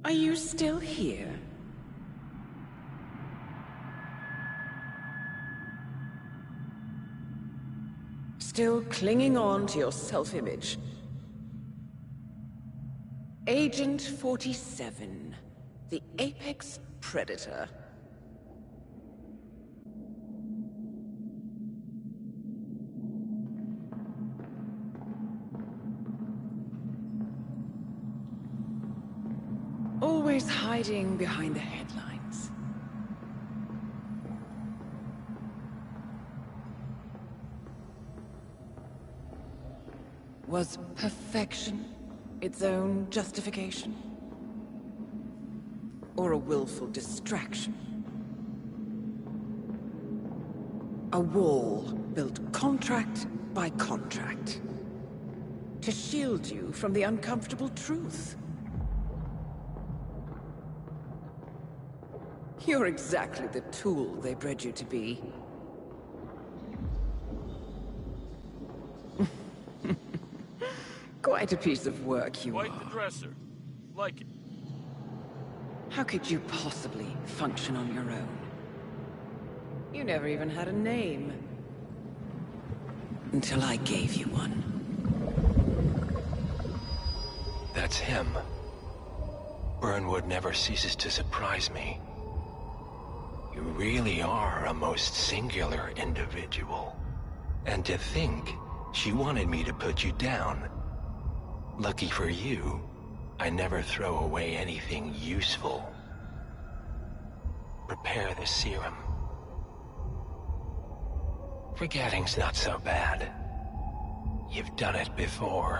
Are you still here? Still clinging on to your self-image? Agent 47, the apex predator. Always hiding behind the headlines. Was perfection its own justification? Or a willful distraction? A wall built contract by contract to shield you from the uncomfortable truth. You're exactly the tool they bred you to be. Quite a piece of work you are. Quite the dresser. Like it. How could you possibly function on your own? You never even had a name. Until I gave you one. That's him. Burnwood never ceases to surprise me. You really are a most singular individual. And to think she wanted me to put you down. Lucky for you, I never throw away anything useful. Prepare the serum. Forgetting's not so bad. You've done it before.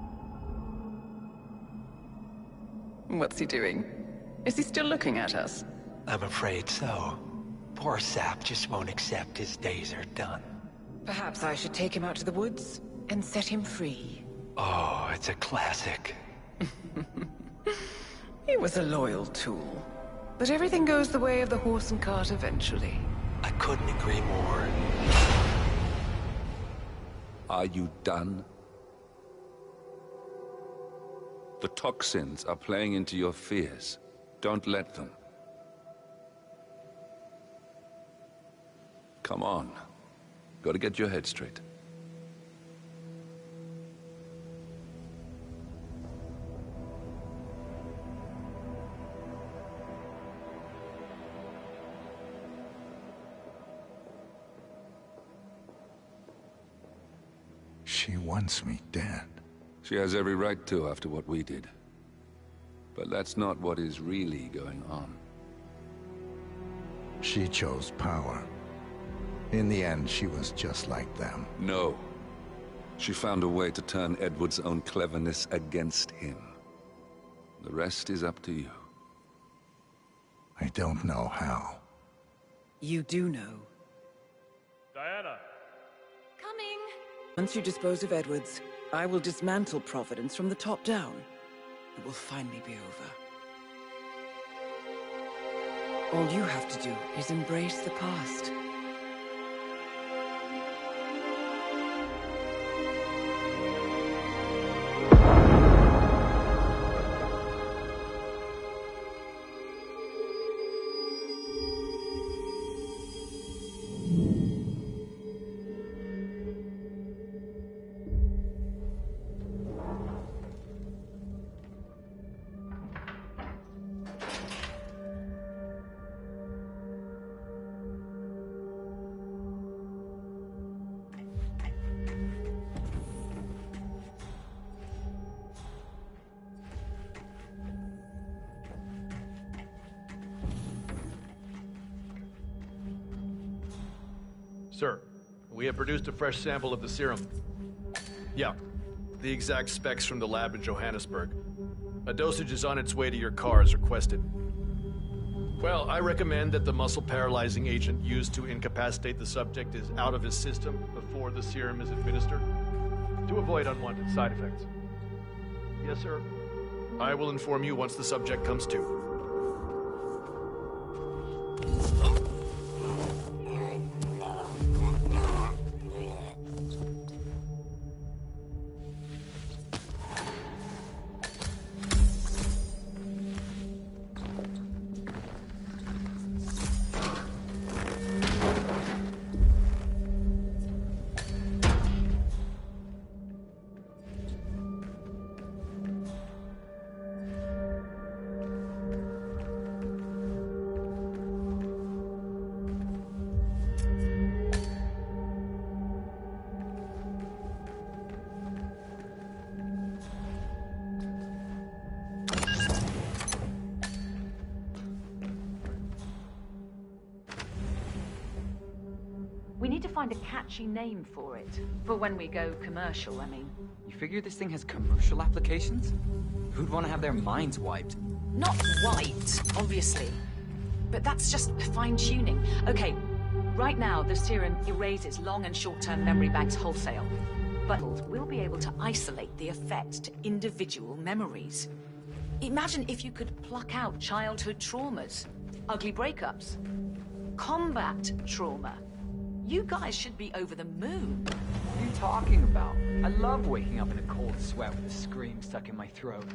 What's he doing? Is he still looking at us? I'm afraid so. Poor sap just won't accept his days are done. Perhaps I should take him out to the woods and set him free. Oh, it's a classic. He was a loyal tool. But everything goes the way of the horse and cart eventually. I couldn't agree more. Are you done? The toxins are playing into your fears. Don't let them. Come on. Gotta get your head straight. She wants me dead. She has every right to after what we did. But that's not what is really going on. She chose power. In the end, she was just like them. No. She found a way to turn Edward's own cleverness against him. The rest is up to you. I don't know how. You do know. Diana! Coming! Once you dispose of Edwards, I will dismantle Providence from the top down. It will finally be over. All you have to do is embrace the past. Sir, we have produced a fresh sample of the serum. Yeah, the exact specs from the lab in Johannesburg. A dosage is on its way to your car as requested. Well, I recommend that the muscle-paralyzing agent used to incapacitate the subject is out of his system before the serum is administered, to avoid unwanted side effects. Yes, sir. I will inform you once the subject comes to. find a catchy name for it. For when we go commercial, I mean. You figure this thing has commercial applications? Who'd want to have their minds wiped? Not wiped, obviously. But that's just fine-tuning. Okay, right now the serum erases long and short-term memory banks wholesale. But we'll be able to isolate the effect to individual memories. Imagine if you could pluck out childhood traumas, ugly breakups, combat trauma. You guys should be over the moon. What are you talking about? I love waking up in a cold sweat with a scream stuck in my throat.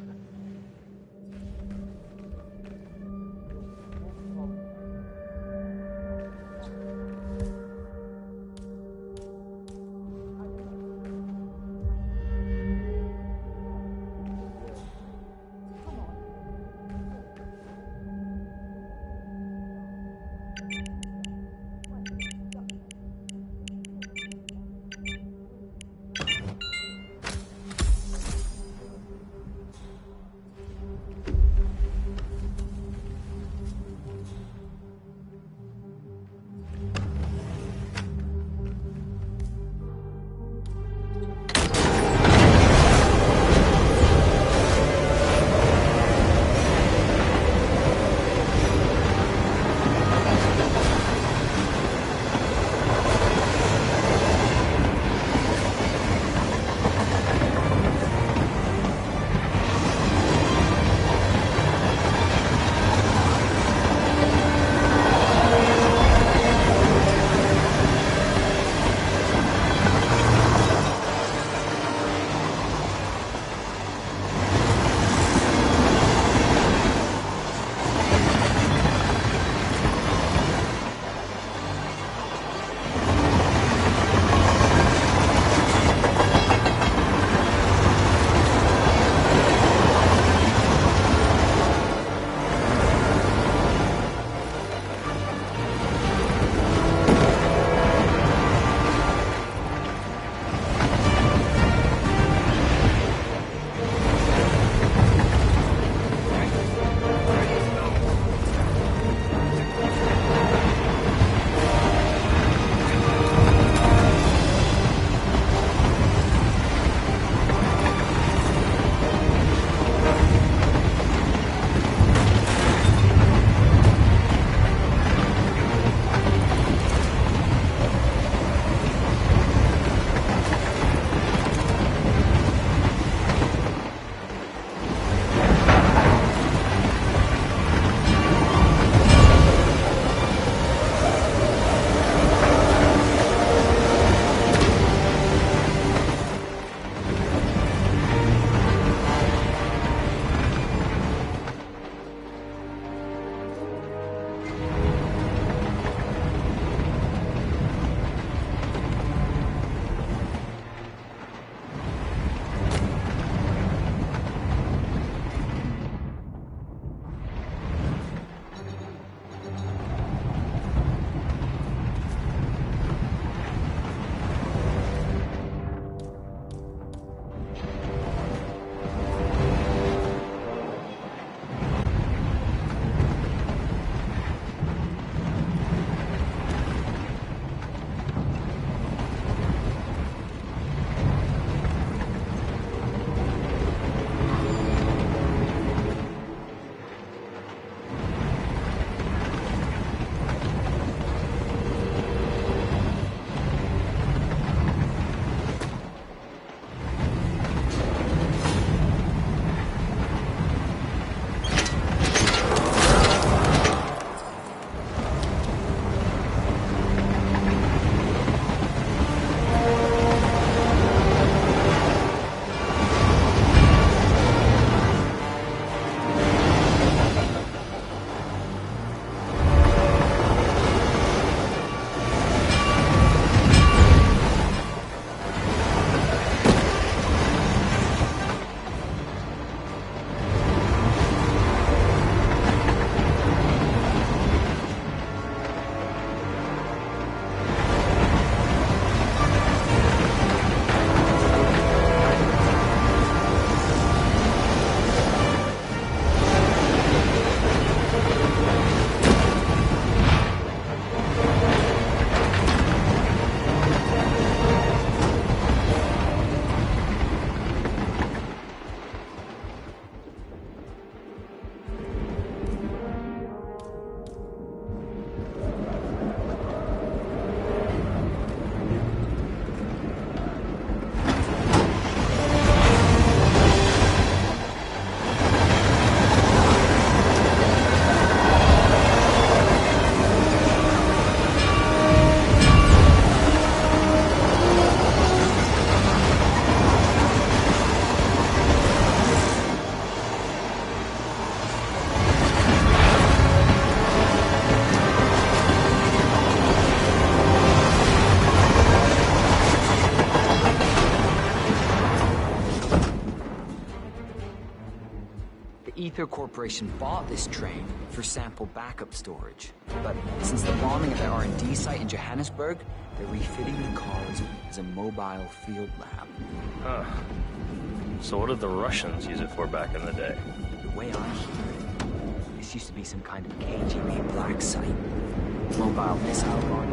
The Ether Corporation bought this train for sample backup storage. But since the bombing of the R&D site in Johannesburg, they're refitting the cars as a mobile field lab. Huh. So what did the Russians use it for back in the day? The way I hear it, this used to be some kind of KGB black site. Mobile missile launcher.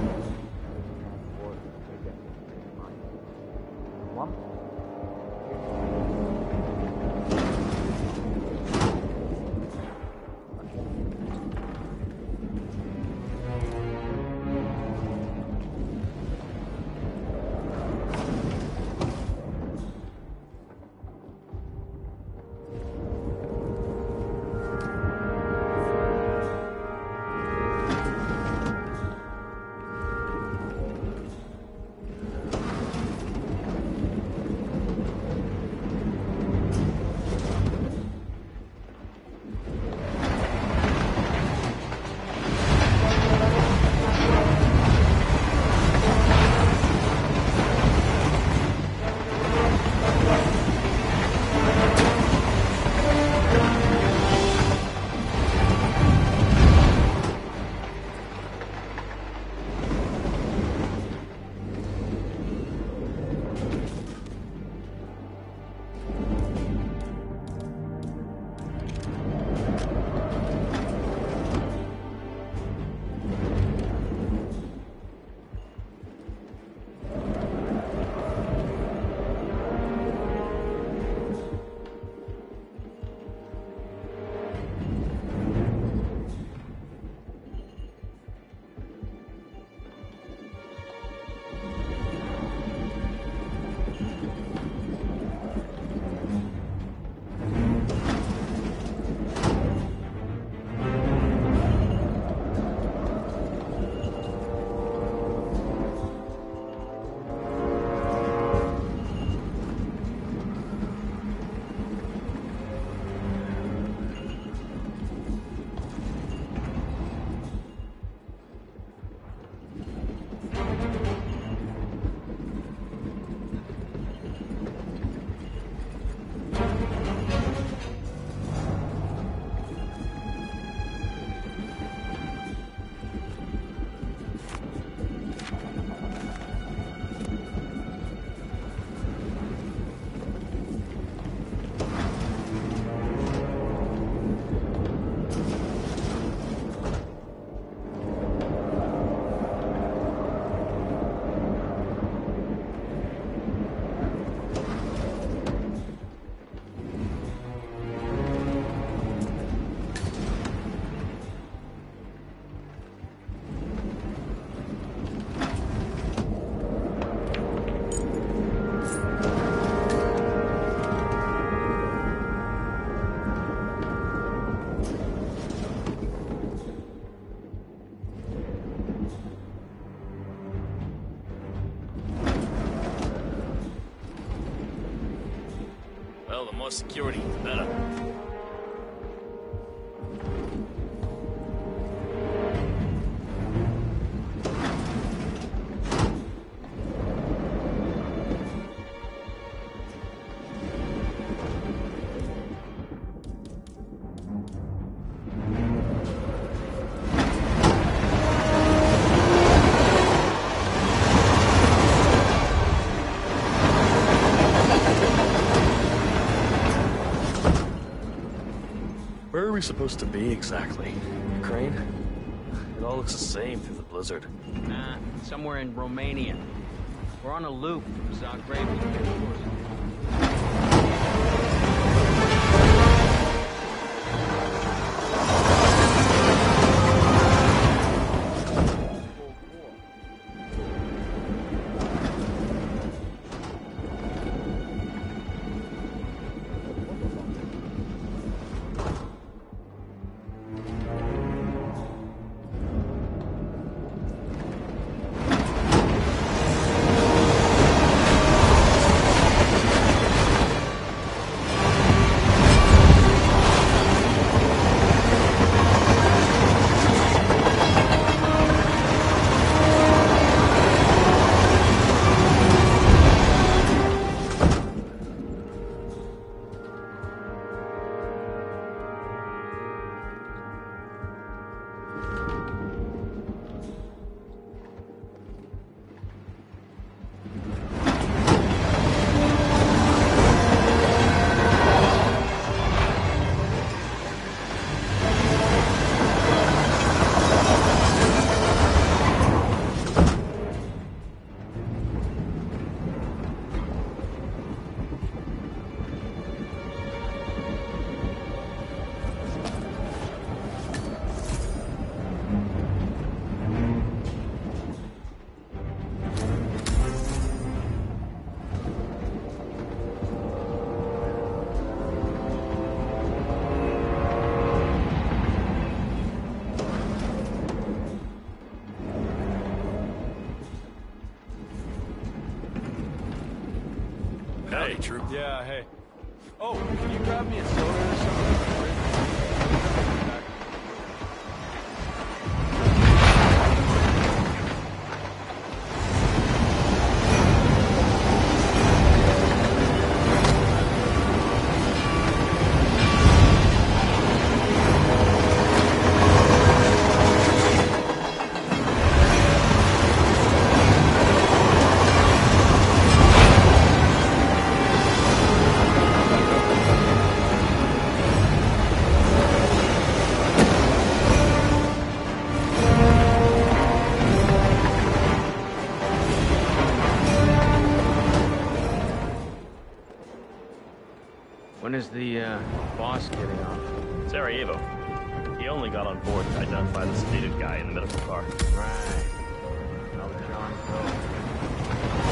Well, the more security, the better. Where are we supposed to be exactly? Ukraine? It all looks the same through the blizzard. Nah, somewhere in Romania. We're on a loop from Zagreb to Pittsburgh. true? Yeah, hey. Oh, can you grab me a soda or something? When is the boss getting off? Sarajevo. He only got on board to identify the sedated guy in the medical car. Right. I'll let John go.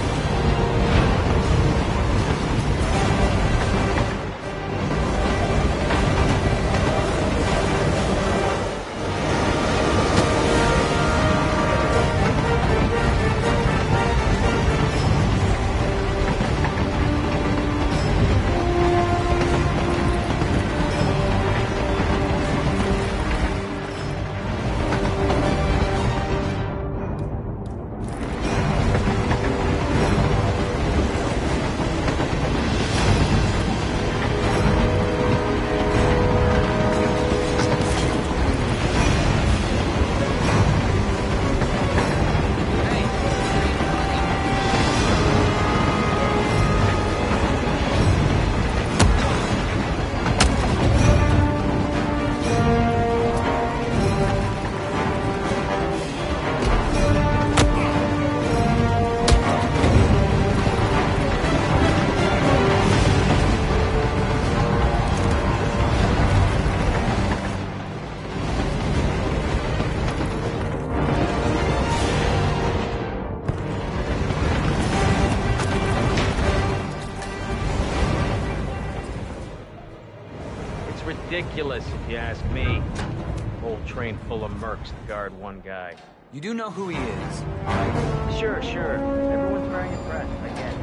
Ridiculous, if you ask me. Whole train full of mercs to guard one guy. You do know who he is, right? Sure. Everyone's very impressed, I get it.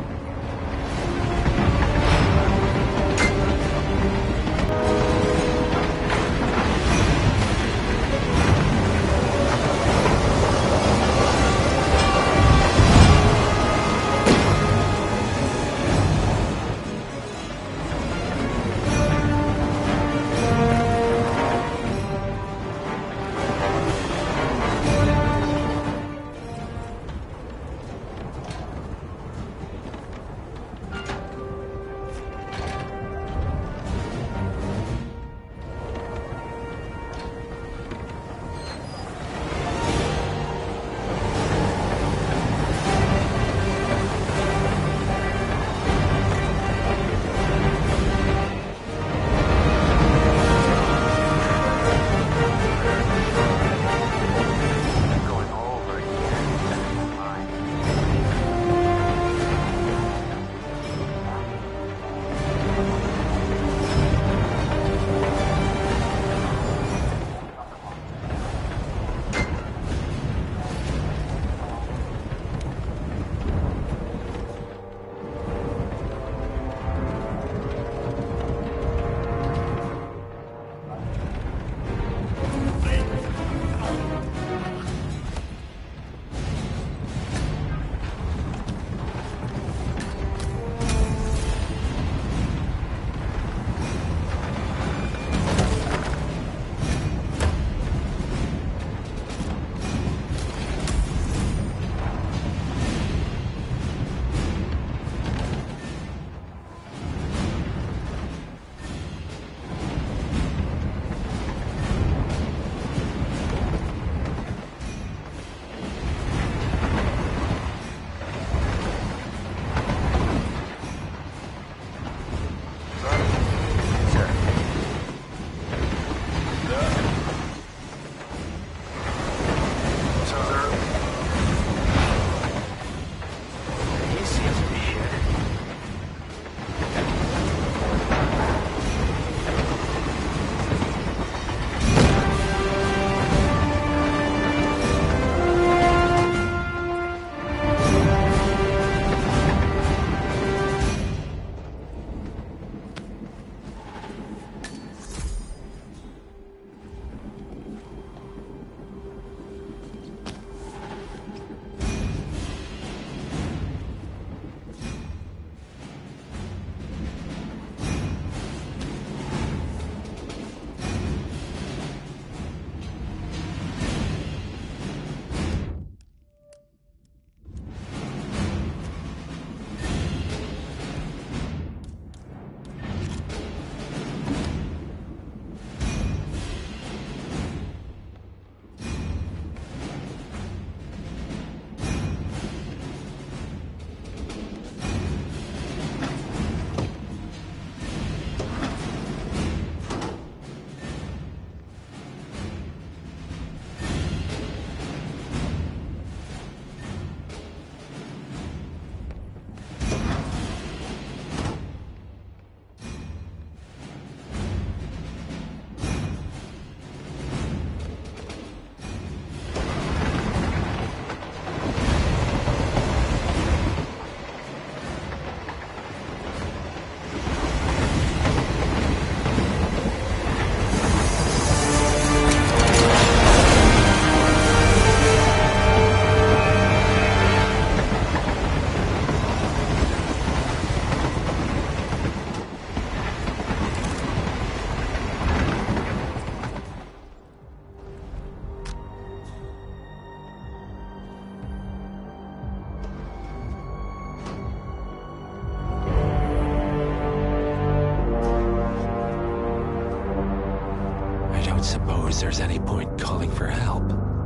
don't suppose there's any point calling for help.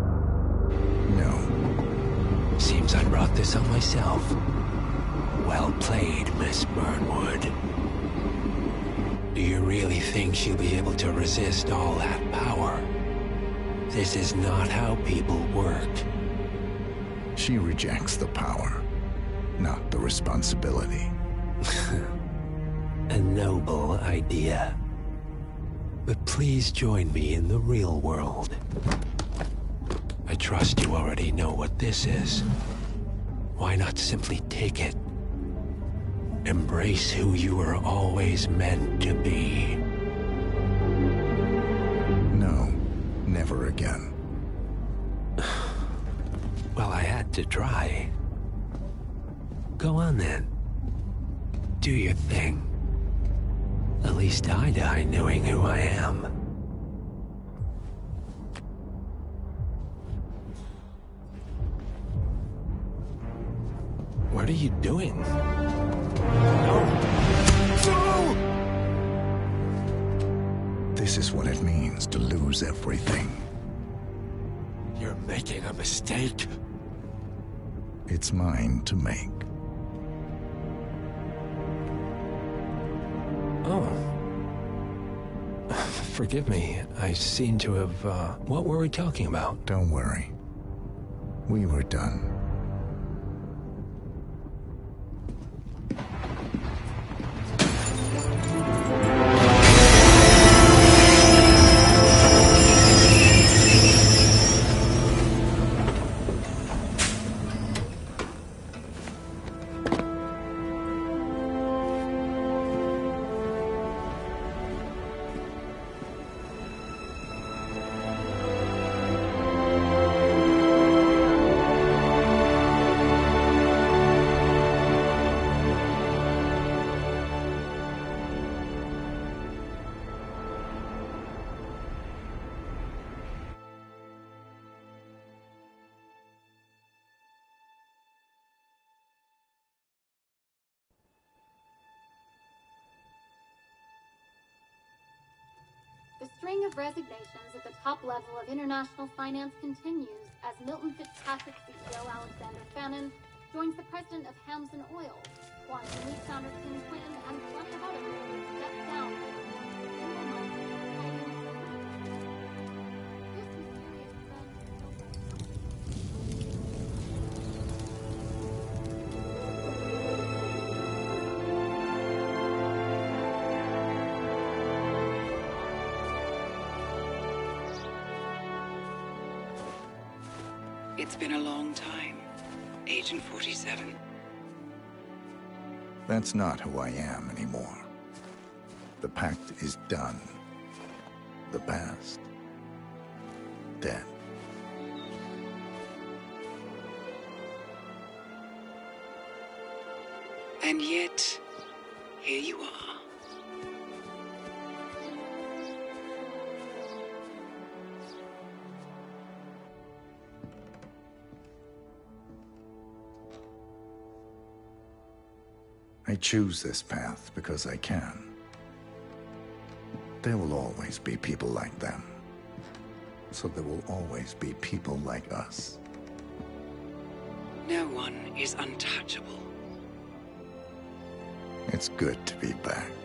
No. Seems I brought this on myself. Well played, Miss Burnwood. Do you really think she'll be able to resist all that power? This is not how people work. She rejects the power, not the responsibility. A noble idea. But please join me in the real world. I trust you already know what this is. Why not simply take it? Embrace who you were always meant to be. No, never again. Well, I had to try. Go on then. Do your thing. At least I die knowing who I am. What are you doing? No! This is what it means to lose everything. You're making a mistake. It's mine to make. Oh. Forgive me. I seem to have, what were we talking about? Don't worry. We were done. The string of resignations at the top level of international finance continues as Milton Fitzpatrick CEO Alexander Fannin joins the president of Hamson Oil, Quantum Leap founder Tim Quinn, and plenty of others step down. It's been a long time, Agent 47. That's not who I am anymore. The pact is done. The past, dead. And yet, here you are. I choose this path because I can. There will always be people like them. So there will always be people like us. No one is untouchable. It's good to be back.